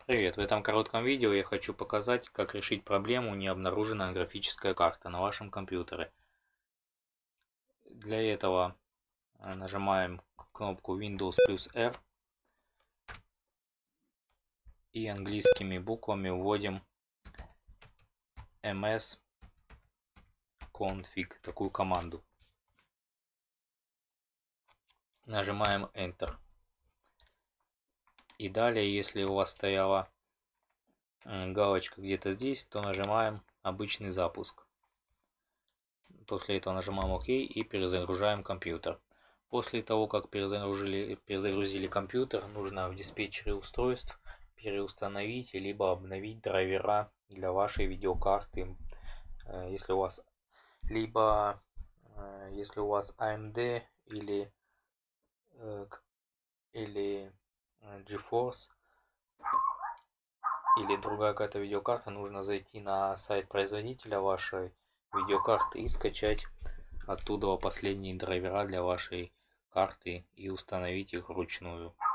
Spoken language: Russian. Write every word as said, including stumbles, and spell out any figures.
Привет! В этом коротком видео я хочу показать, как решить проблему «Не обнаружена графическая карта» на вашем компьютере. Для этого э, нажимаем кнопку Windows плюс R и английскими буквами вводим msconfig, такую команду. Нажимаем Enter. И далее, если у вас стояла галочка где-то здесь, то нажимаем обычный запуск. После этого нажимаем ОК и перезагружаем компьютер. После того, как перезагрузили, перезагрузили компьютер, нужно в диспетчере устройств переустановить либо обновить драйвера для вашей видеокарты. Если у вас либо если у вас эй эм ди или или GeForce или другая какая-то видеокарта, нужно зайти на сайт производителя вашей видеокарты и скачать оттуда последние драйвера для вашей карты и установить их вручную.